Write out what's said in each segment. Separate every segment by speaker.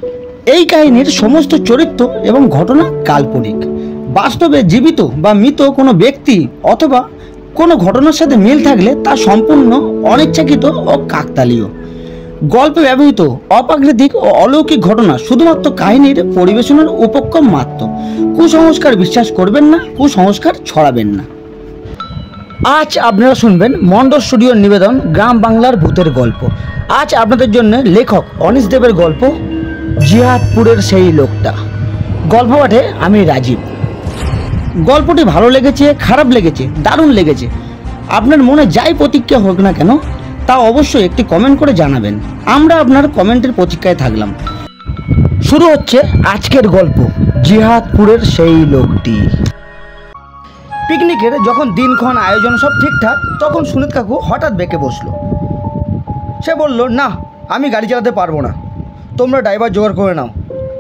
Speaker 1: এই কাহিনীর সমস্ত চরিত্র এবং ঘটনা কাল্পনিক। বাস্তবে জীবিত বা মৃত কোনো ব্যক্তি অথবা কোনো ঘটনার সাথে মিল থাকলে তা সম্পূর্ণ অনিচ্ছাকৃত ও কাকতালীয়। গল্পে ব্যবহৃত অপ্রাকৃতিক ও অলৌকিক ঘটনা শুধুমাত্র কাহিনীর পরিবেশনের উপক্রম মাত্র। কুসংস্কার বিশ্বাস করবেন না, কুসংস্কার ছড়াবেন না। আজ আপনারা শুনবেন মন্ডল স্টুডিওর নিবেদন গ্রাম বাংলার ভূতের গল্প। আজ আপনাদের জন্য লেখক অনিশ দেবের গল্প জিহাদপুরের সেই লোকটা। গল্প পাঠে আমি রাজীব। গল্পটি ভালো লেগেছে, খারাপ লেগেছে, দারুণ লেগেছে, আপনার মনে যাই প্রতিক্রিয়া হোক না কেন তা অবশ্যই একটি কমেন্ট করে জানাবেন। আমরা আপনার কমেন্টের প্রতীক্ষায় থাকলাম। শুরু হচ্ছে আজকের গল্প জিহাদপুরের সেই লোকটি। পিকনিকের যখন দিনক্ষণ আয়োজন সব ঠিকঠাক, তখন সুনীত কাকু হঠাৎ বেঁকে বসলো। সে বলল, না আমি গাড়ি চালাতে পারবো না, তোমরা ড্রাইভার জোগাড় করে নাও,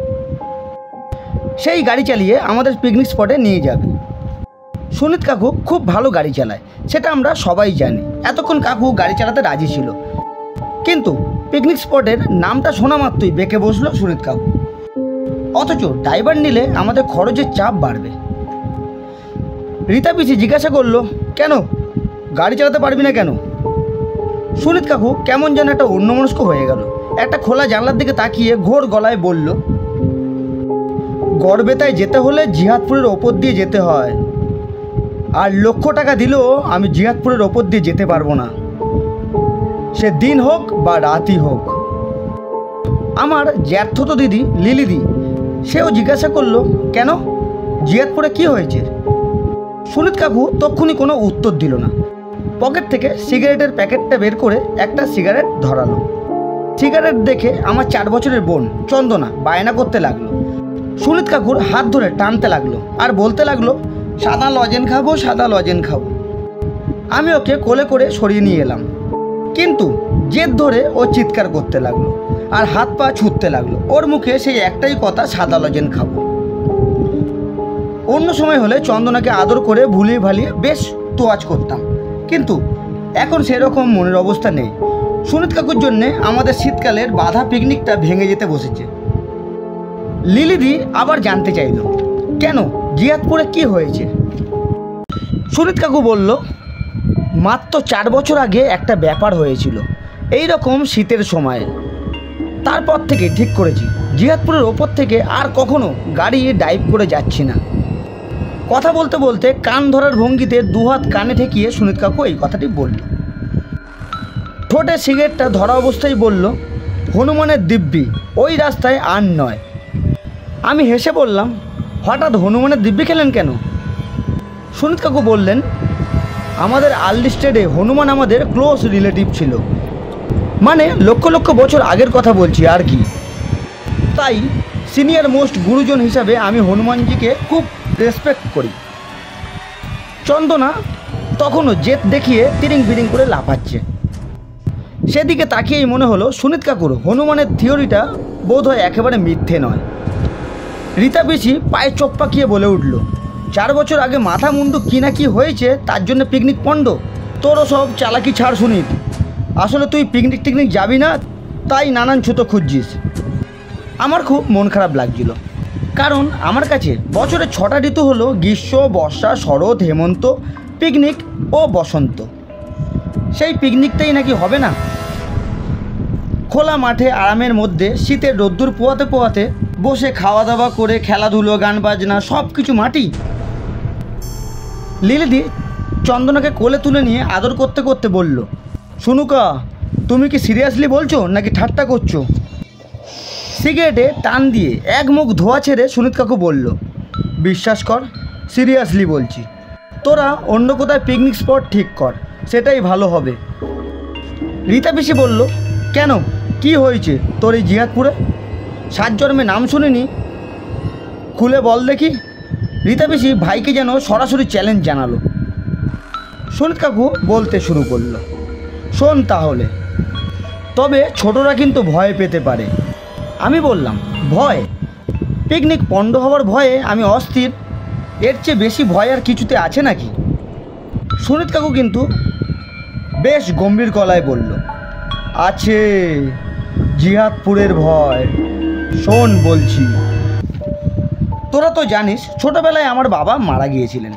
Speaker 1: সেই গাড়ি চালিয়ে আমাদের পিকনিক স্পটে নিয়ে যাবে। সুনীত কাকু খুব ভালো গাড়ি চালায়, সেটা আমরা সবাই জানি। এতক্ষণ কাকু গাড়ি চালাতে রাজি ছিল, কিন্তু পিকনিক স্পটের নামটা শোনা মাত্রই বেঁকে বসলো সুনীত কাকু। অথচ ড্রাইভার নিলে আমাদের খরচের চাপ বাড়বে। রীতা পিসি জিজ্ঞাসা করলো, কেন গাড়ি চালাতে পারবি না কেন? সুনীত কাকু কেমন যেন একটা অন্যমনস্ক হয়ে গেল। একটা খোলা জানলার দিকে তাকিয়ে ঘোর গলায় বলল, গড়বেতায় যেতে হলে জিহাদপুরের ওপর দিয়ে যেতে হয়, আর লক্ষ টাকা দিলেও আমি জিহাদপুরের ওপর দিয়ে যেতে পারবো না, সে দিন হোক বা রাতই হোক। আমার জ্যাঠতো দিদি লিলিদি সেও জিজ্ঞাসা করলো, কেন জিহাদপুরে কি হয়েছে? সুনীত কাকু তক্ষুনি কোনো উত্তর দিল না। পকেট থেকে সিগারেটের প্যাকেটটা বের করে একটা সিগারেট ধরালো। সিগারেট দেখে আমার 4 বছরের বোন চন্দনা বায়না করতে লাগলো। সুনীত কাকুর হাত ধরে টানতে লাগলো আর বলতে লাগলো, সাদা লজেন খাবো, সাদা লজেন খাবো। আমি ওকে কোলে করে সরিয়ে নিয়ে এলাম, কিন্তু জেদ ধরে ও চিৎকার করতে লাগলো আর হাত পা ছুটতে লাগলো। ওর মুখে সেই একটাই কথা, সাদা লজেন খাবো। অন্য সময় হলে চন্দনাকে আদর করে ভুলিয়ে ভালিয়ে বেশ তোয়াজ করতাম, কিন্তু এখন সেরকম মনের অবস্থা নেই। সুনীত কাকুর জন্যে আমাদের শীতকালের বাধা পিকনিকটা ভেঙে যেতে বসেছে। লিলিদি আবার জানতে চাইল, কেন জিহাদপুরে কি হয়েছে? সুনীত কাকু বলল, মাত্র 4 বছর আগে একটা ব্যাপার হয়েছিল এই রকম শীতের সময়ে। তারপর থেকে ঠিক করেছি জিহাদপুরের ওপর থেকে আর কখনো গাড়ি ড্রাইভ করে যাচ্ছি না। কথা বলতে বলতে কান ধরার ভঙ্গিতে দুহাত কানে ঠেকিয়ে সুনীত কাকু এই কথাটি বলল। ঠোঁটে সিগারেটটা ধরা অবস্থায় বলল, হনুমানের দিব্যি ওই রাস্তায় আর নয়। আমি হেসে বললাম, হঠাৎ হনুমানের দিব্যি খেলেন কেন? সুনীত কাকু বললেন, আমাদের আর্লি স্টেটে হনুমান আমাদের ক্লোজ রিলেটিভ ছিল, মানে লক্ষ লক্ষ বছর আগের কথা বলছি আর কি। তাই সিনিয়র মোস্ট গুরুজন হিসাবে আমি হনুমানজিকে খুব রেসপেক্ট করি। চন্দনা তখনও জেদ দেখিয়ে তিরিং বিরিং করে লাফাচ্ছে। সেদিকে তাকিয়েই মনে হলো সুনীত কাকুর হনুমানের থিওরিটা বোধহয় একেবারে মিথ্যে নয়। রীতা পিসি পায়ে চোখ পাকিয়ে বলে উঠল, 4 বছর আগে মাথা মুন্ডু কি না কি হয়েছে তার জন্য পিকনিক পণ্ড? তোরও সব চালাকি ছাড় সুনীত। আসলে তুই পিকনিক টিকনিক যাবি না, তাই নানান ছুতো খুঁজছিস। আমার খুব মন খারাপ লাগছিল, কারণ আমার কাছে বছরে 6টা ঋতু হলো গ্রীষ্ম, বর্ষা, শরৎ, হেমন্ত, পিকনিক ও বসন্ত। সেই পিকনিকটাই নাকি হবে না। খোলা মাঠে আরামের মধ্যে শীতের রোদ্দুর পোয়াতে পোয়াতে বসে খাওয়া দাওয়া করে খেলাধুলো, গান বাজনা সব কিছু মাটি। লিলিদি চন্দনাকে কোলে তুলে নিয়ে আদর করতে করতে বলল, সুনুকা তুমি কি সিরিয়াসলি বলছো নাকি ঠাট্টা করছো? সিগারেটে টান দিয়ে এক মুখ ধোয়া ছেড়ে সুনীত কাকু বলল, বিশ্বাস কর সিরিয়াসলি বলছি। তোরা অন্য কোথায় পিকনিক স্পট ঠিক কর, সেটাই ভালো হবে। রীতা পিসি বলল, কেন কি হয়েছে তোর এই জিহাদপুরে? 7 জন্মে নাম শুনিনি, খুলে বল দেখি। রীতা পিসি ভাইকে যেন সরাসরি চ্যালেঞ্জ জানালো। সুনীত কাকু বলতে শুরু করলো, শোন তাহলে, তবে ছোটরা কিন্তু ভয় পেতে পারে। আমি বললাম, ভয়? পিকনিক পণ্ড হওয়ার ভয়ে আমি অস্থির, এর চেয়ে বেশি ভয় আর কিছুতে আছে নাকি? সুনীত কাকু কিন্তু বেশ গম্ভীর গলায় বলল, আছে, জিহাদপুরের ভয়। শোন বলছি, তোরা তো জানিস ছোটবেলায় আমার বাবা মারা গিয়েছিলেন।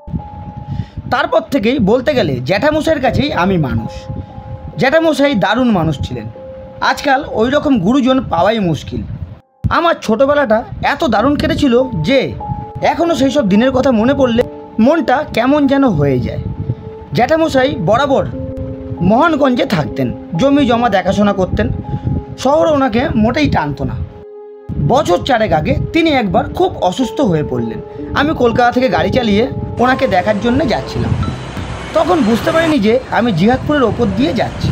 Speaker 1: তারপর থেকেই বলতে গেলে জ্যাঠামশাইয়ের কাছেই আমি মানুষ। জ্যাঠামশাই দারুণ মানুষ ছিলেন। আজকাল ওই রকম গুরুজন পাওয়াই মুশকিল। আমার ছোটবেলাটা এত দারুণ কেটেছিল যে এখনও সেই সব দিনের কথা মনে পড়লে মনটা কেমন যেন হয়ে যায়। জ্যাঠামশাই বরাবর মোহনগঞ্জে থাকতেন, জমি জমা দেখাশোনা করতেন। শহরে ওনাকে মোটেই টানতো না। বছর 4 আগে তিনি একবার খুব অসুস্থ হয়ে পড়লেন। আমি কলকাতা থেকে গাড়ি চালিয়ে ওনাকে দেখার জন্য যাচ্ছিলাম। তখন বুঝতে পারিনি যে আমি জিহাদপুরের ওপর দিয়ে যাচ্ছি।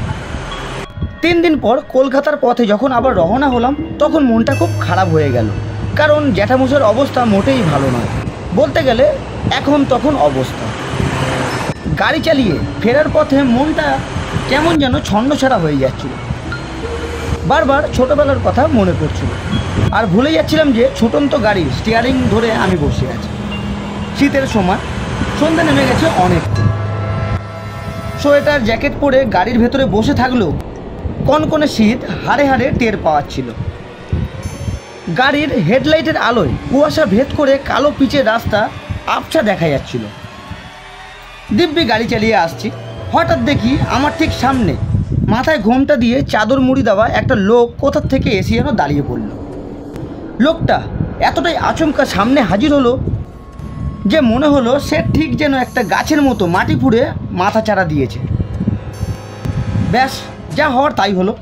Speaker 1: 3 দিন পর কলকাতার পথে যখন আবার রওনা হলাম তখন মনটা খুব খারাপ হয়ে গেল, কারণ জ্যাঠামশাইয়ের অবস্থা মোটেই ভালো নয়, বলতে গেলে এখন তখন অবস্থা। গাড়ি চালিয়ে ফেরার পথে মনটা কেমন যেন ছন্নছাড়া হয়ে যাচ্ছিল। বারবার ছোটোবেলার কথা মনে পড়ছিল, আর ভুলে যাচ্ছিলাম যে ছুটন্ত গাড়ি স্টিয়ারিং ধরে আমি বসে আছি। শীতের সময়, সন্ধ্যা নেমে গেছে অনেক। সোয়েটার জ্যাকেট পরে গাড়ির ভেতরে বসে থাকলেও কনকনে শীত হাড়ে হাড়ে টের পাওয়াচ্ছিল। গাড়ির হেডলাইটের আলোয় কুয়াশা ভেদ করে কালো পিচের রাস্তা আবছা দেখা যাচ্ছিল। দিব্যি গাড়ি চালিয়ে আসছি, হঠাৎ দেখি আমার ঠিক সামনে মাথায় ঘোমটা দিয়ে চাদর মুড়ি দেওয়া একটা লোক কোথার থেকে এসে যেন দাঁড়িয়ে পড়ল। লোকটা এতটাই আচমকা সামনে হাজির হলো যে মনে হলো সে ঠিক যেন একটা গাছের মতো মাটি ফুঁড়ে মাথা চারা দিয়েছে। ব্যাস, যা হওয়ার তাই হলো।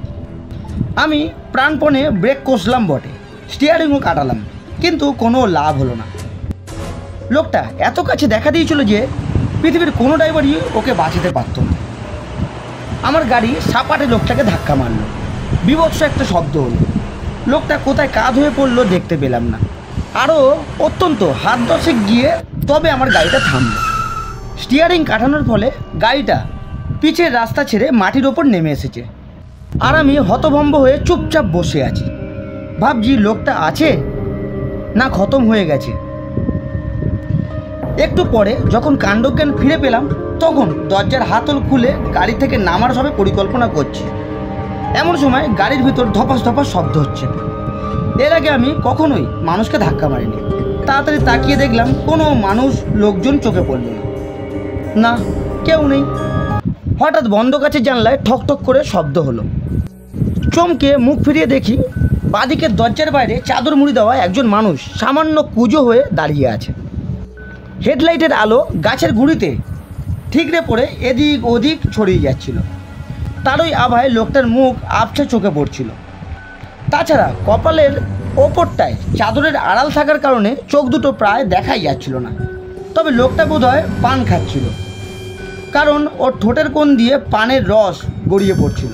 Speaker 1: আমি প্রাণপণে ব্রেক কষলাম বটে, স্টিয়ারিংও কাটালাম, কিন্তু কোনো লাভ হলো না। লোকটা এত কাছে দেখা দিয়েছিল যে পৃথিবীর কোনো ড্রাইভারই ওকে বাঁচাতে পারত না। আমার গাড়ি সাপাটে লোকটাকে ধাক্কা মারল। বীভৎস একটা শব্দ হলো। লোকটা কোথায় কাঁধ হয়ে পড়লো দেখতে পেলাম না। আরও অত্যন্ত হাত 10 গিয়ে তবে আমার গাড়িটা থামল। স্টিয়ারিং কাটানোর ফলে গাড়িটা পিছের রাস্তা ছেড়ে মাটির ওপর নেমে এসেছে, আর আমি হতভম্ব হয়ে চুপচাপ বসে আছি। ভাবছি লোকটা আছে না খতম হয়ে গেছে। একটু পরে যখন কাণ্ডজ্ঞান ফিরে পেলাম তখন দরজার হাতল খুলে গাড়ি থেকে নামার সবে পরিকল্পনা করছি। এমন সময় গাড়ির ভিতর ধপাস ধপাস শব্দ হচ্ছে। এর আগে আমি কখনোই মানুষকে ধাক্কা মারিনি। তাড়াতাড়ি তাকিয়ে দেখলাম কোনো মানুষ লোকজন চোখে পড়ল না। না, কেউ নেই। হঠাৎ বন্ধ কাচের জানলায় ঠক ঠক করে শব্দ হলো। চমকে মুখ ফিরিয়ে দেখি বাঁদিকের দরজার বাইরে চাদর মুড়ি দেওয়া একজন মানুষ সামান্য কুঁজো হয়ে দাঁড়িয়ে আছে। হেডলাইটের আলো গাছের গুঁড়িতে ঠিকরে পড়ে এদিক ওদিক ছড়িয়ে যাচ্ছিল। তারই আভায় লোকটার মুখ আবছা চোখে পড়ছিল। তাছাড়া কপালের ওপরটায় চাদরের আড়াল থাকার কারণে চোখ দুটো প্রায় দেখাই যাচ্ছিল না। তবে লোকটা বোধহয় পান খাচ্ছিল, কারণ ওর ঠোঁটের কোণ দিয়ে পানের রস গড়িয়ে পড়ছিল।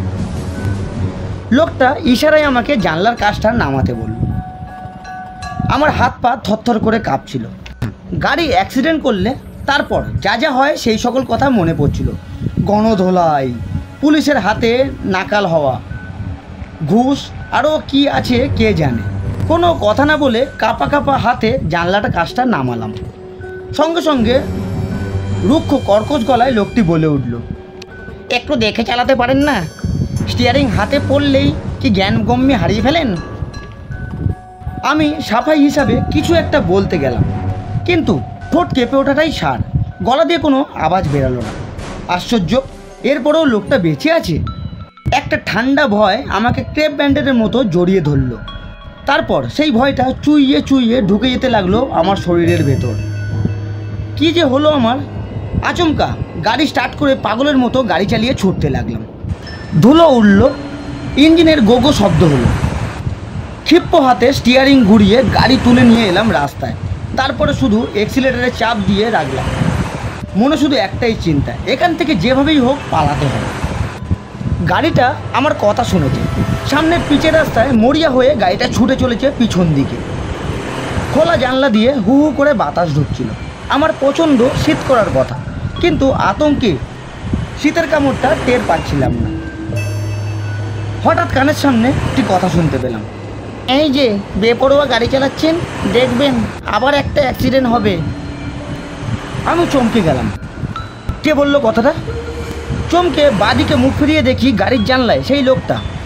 Speaker 1: লোকটা ইশারায় আমাকে জানলার কাজটা নামাতে বলল। আমার হাত পা থরথর করে কাঁপছিল। গাড়ি অ্যাক্সিডেন্ট করলে তারপর যা যা হয় সেই সকল কথা মনে পড়ছিল। গণধোলাই, পুলিশের হাতে নাকাল হওয়া, ঘুষ, আরও কি আছে কে জানে। কোনো কথা না বলে কাঁপা কাঁপা হাতে জানলাটা কাজটা নামালাম। সঙ্গে সঙ্গে রুক্ষ কর্কশ গলায় লোকটি বলে উঠল, একটু দেখে চালাতে পারেন না? স্টিয়ারিং হাতে পড়লেই কি জ্ঞানগম্য হারিয়ে ফেলেন? আমি সাফাই হিসাবে কিছু একটা বলতে গেলাম, কিন্তু ঠোঁট কেঁপে ওঠাটাই সার। গলা দিয়ে কোনো আওয়াজ বেরালো না। আশ্চর্য, এরপরেও লোকটা বেঁচে আছে। একটা ঠান্ডা ভয় আমাকে ক্রেপ ব্যান্ডেডের মতো জড়িয়ে ধরল। তারপর সেই ভয়টা চুইয়ে চুইয়ে ঢুকে যেতে লাগলো আমার শরীরের ভেতর। কী যে হলো আমার! আচমকা গাড়ি স্টার্ট করে পাগলের মতো গাড়ি চালিয়ে ছুটতে লাগলাম। ধুলো উঠল, ইঞ্জিনের গোগো শব্দ হলো। ক্ষিপ্ত হাতে স্টিয়ারিং ঘুরিয়ে গাড়ি তুলে নিয়ে এলাম রাস্তায়। তারপরে শুধু এক্সিলেটারে চাপ দিয়ে রাখলাম। মনে শুধু একটাই চিন্তা, এখান থেকে যেভাবেই হোক পালাতে হবে। গাড়িটা আমার কথা শুনেছে। সামনের পিচের রাস্তায় মরিয়া হয়ে গাড়িটা ছুটে চলেছে পিছন দিকে। খোলা জানলা দিয়ে হু হু করে বাতাস ঢুকছিল। আমার প্রচণ্ড শীত করার কথা, কিন্তু আতঙ্কে শীতের কামড়টা টের পাচ্ছিলাম না। হঠাৎ কানের সামনে একটি কথা শুনতে পেলাম, এই যে বেপরোয়া গাড়ি চালাচ্ছেন, দেখবেন আবার একটা অ্যাক্সিডেন্ট হবে। আমি চমকে গেলাম। কে বললো কথাটা? চমকে বাদিকে মুখ ফিরিয়ে দেখি গাড়ির জানলায় সেই লোকটা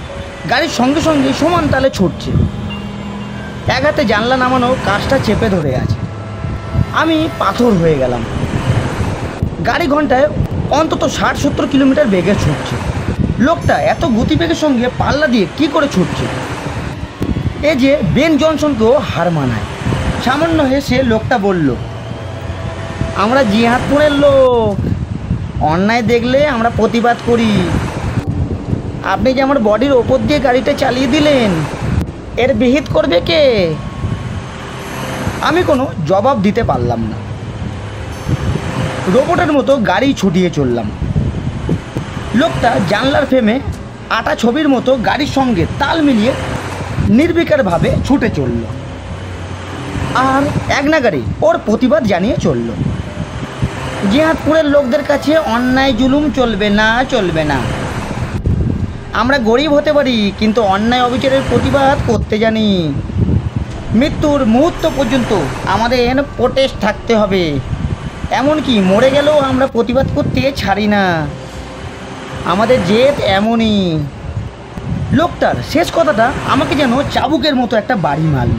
Speaker 1: গাড়ির সঙ্গে সঙ্গে সমান তালে ছুটছে। এক হাতে জানলা নামানো কাজটা চেপে ধরে আছে। আমি পাথর হয়ে গেলাম। গাড়ি ঘন্টায় অন্তত 60-70 কিলোমিটার বেগে ছুটছে। লোকটা এত গতিবেগের সঙ্গে পাল্লা দিয়ে কি করে ছুটছে? এ যে বেন জনসনকেও হার মানায়। সামান্য হেসে লোকটা বলল, আমরা জিহাদপুরের লোক, অন্যায় দেখলে আমরা প্রতিবাদ করি। আপনি যে আমার বডির ওপর দিয়ে গাড়িটা চালিয়ে দিলেন, এর বিহিত করবে কে? আমি কোনো জবাব দিতে পারলাম না। রোবটের মতো গাড়ি ছুটিয়ে চললাম। লোকটা জানলার ফ্রেমে আটা ছবির মতো গাড়ির সঙ্গে তাল মিলিয়ে নির্বিকারভাবে ছুটে চলল, আর এক নাগাড়ি ওর প্রতিবাদ জানিয়ে চলল। জিহাদপুরের লোকদের কাছে অন্যায় জুলুম চলবে না, চলবে না। আমরা গরিব হতে পারি, কিন্তু অন্যায় অবিচারের প্রতিবাদ করতে জানি। মৃত্যুর মুহূর্ত পর্যন্ত আমাদের প্রোটেস্ট থাকতে হবে। এমনকি মরে গেলেও আমরা প্রতিবাদ করতে ছাড়ি না। আমাদের জেদ এমনই। লোকটার শেষ কথাটা আমাকে যেন চাবুকের মতো একটা বাড়ি মারল।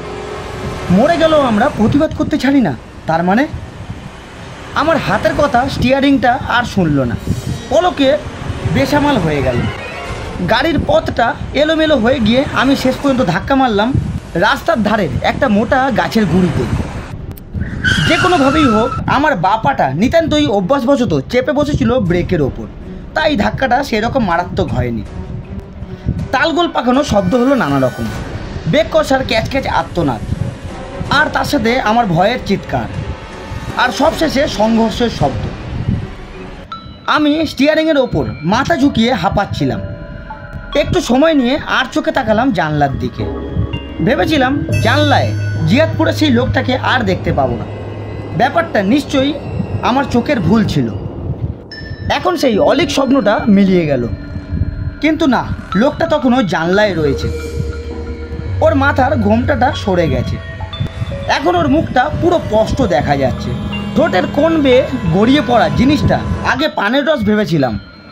Speaker 1: মরে গেলেও আমরা প্রতিবাদ করতে ছাড়ি না, তার মানে? আমার হাতের কথা স্টিয়ারিংটা আর শুনল না, পলকে বেসামাল হয়ে গেল। গাড়ির পথটা এলোমেলো হয়ে গিয়ে আমি শেষ পর্যন্ত ধাক্কা মারলাম রাস্তার ধারের একটা মোটা গাছের গুঁড়িতে। যে কোনোভাবেই হোক আমার বাপাটা নিতান্তই অভ্যাসবশত চেপে বসেছিল ব্রেকের ওপর, তাই ধাক্কাটা সেরকম মারাত্মক হয়নি। তালগোল পাকানো শব্দ হলো নানা রকম, বেগ কষার ক্যাচ ক্যাচ আর্তনাদ, আর তার সাথে আমার ভয়ের চিৎকার, আর সবশেষে সংঘর্ষের শব্দ। আমি স্টিয়ারিংয়ের ওপর মাথা ঝুঁকিয়ে হাঁপাচ্ছিলাম। একটু সময় নিয়ে আর চোখে তাকালাম জানলার দিকে। ভেবেছিলাম জানলায় জিহাদপুরে সেই লোকটাকে আর দেখতে পাবো না। ব্যাপারটা নিশ্চয়ই আমার চোখের ভুল ছিল। এখন সেই অলীক স্বপ্নটা মিলিয়ে গেল। কিন্তু না, লোকটা তখনও জানলায় রয়েছে। ওর মাথার ঘোমটাটা সরে গেছে। এখন ওর মুখটা পুরো স্পষ্ট দেখা যাচ্ছে। ঠোঁটের কোণ বেয়ে গড়িয়ে পড়া জিনিসটা আগে পানের রস ভেবেছিলাম,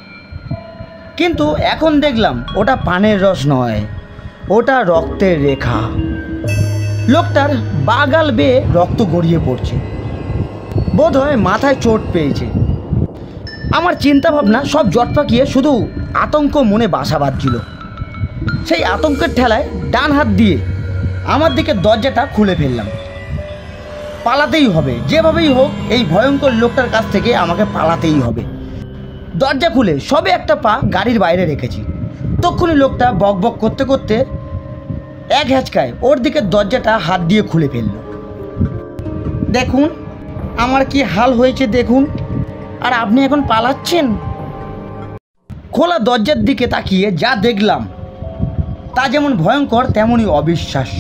Speaker 1: কিন্তু এখন দেখলাম ওটা পানের রস নয়, ওটা রক্তের রেখা। লোকটার বাগাল বেয়ে রক্ত গড়িয়ে পড়ছে। বোধ হয় মাথায় চোট পেয়েছে। আমার চিন্তাভাবনা সব জট পাকিয়ে শুধু আতঙ্ক মনে বাসা বাঁধছিল। সেই আতঙ্কের ঠেলায় ডান হাত দিয়ে আমার দিকে দরজাটা খুলে ফেললাম। পালাতেই হবে, যেভাবেই হোক এই ভয়ঙ্কর লোকটার কাছ থেকে আমাকে পালাতেই হবে। দরজা খুলে সবে একটা পা গাড়ির বাইরে রেখেছি, তখনই লোকটা বক বক করতে করতে এক হ্যাচকায় ওর দিকে দরজাটা হাত দিয়ে খুলে ফেলল। দেখুন আমার কি হাল হয়েছে দেখুন, আর আপনি এখন পালাচ্ছেন? খোলা দরজার দিকে তাকিয়ে যা দেখলাম তা যেমন ভয়ঙ্কর তেমনই অবিশ্বাস্য।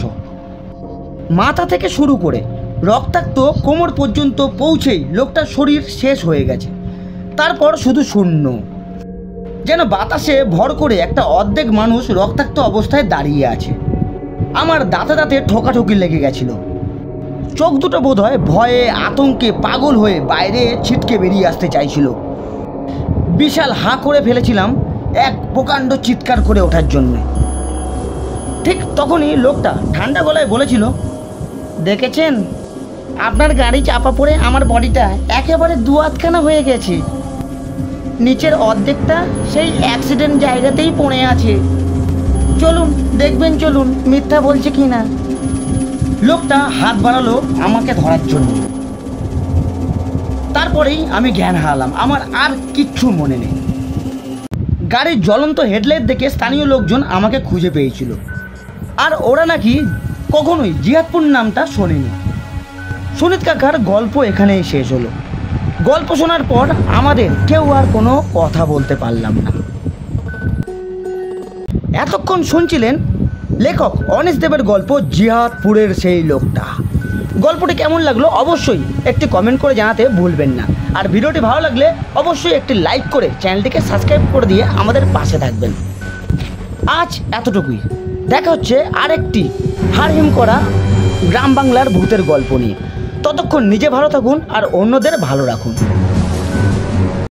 Speaker 1: মাথা থেকে শুরু করে রক্তাক্ত কোমর পর্যন্ত পৌঁছেই লোকটার শরীর শেষ হয়ে গেছে। তারপর শুধু শূন্য, যেন বাতাসে ভর করে একটা অর্ধেক মানুষ রক্তাক্ত অবস্থায় দাঁড়িয়ে আছে। আমার দাঁতে দাঁতে ঠোকাঠুকি লেগে গেছিল। চোখ দুটো বোধহয় ভয়ে আতঙ্কে পাগল হয়ে বাইরে ছিটকে বেরিয়ে আসতে চাইছিল। বিশাল হাঁ করে ফেলেছিলাম এক প্রকাণ্ড চিৎকার করে ওঠার জন্য। ঠিক তখনই লোকটা ঠান্ডা গলায় বলেছিল, দেখেছেন আপনার গাড়ি চাপা পড়ে আমার বডিটা একেবারে দু আধখানা হয়ে গেছে। নিচের অর্ধেকটা সেই অ্যাক্সিডেন্ট জায়গাতেই পড়ে আছে। চলুন দেখবেন, চলুন মিথ্যা বলছে কি না। লোকটা হাত বাড়ালো আমাকে ধরার জন্য। তারপরেই আমি জ্ঞান হারালাম, আমার আর কিচ্ছু মনে নেই। গাড়ির জ্বলন্ত হেডলাইট দেখে স্থানীয় লোকজন আমাকে খুঁজে পেয়েছিল, আর ওরা নাকি কখনোই জিহাদপুর নামটা শোনেনি। সুনীত কাকার গল্প এখানেই শেষ হলো। গল্প শোনার পর আমাদের কেউ আর কোনো কথা বলতে পারলাম না। এতক্ষণ শুনছিলেন লেখক অনিশ দেবের গল্প জিহাদপুরের সেই লোকটা। গল্পটি কেমন লাগলো অবশ্যই একটি কমেন্ট করে জানাতে ভুলবেন না। আর ভিডিওটি ভালো লাগলে অবশ্যই একটি লাইক করে চ্যানেলটিকে সাবস্ক্রাইব করে দিয়ে আমাদের পাশে থাকবেন। আজ এতটুকুই, দেখা হচ্ছে আরেকটি হাড়হিম করা গ্রাম বাংলার ভূতের গল্প নিয়ে। ততক্ষণ নিজে ভালো থাকুন আর অন্যদের ভালো রাখুন।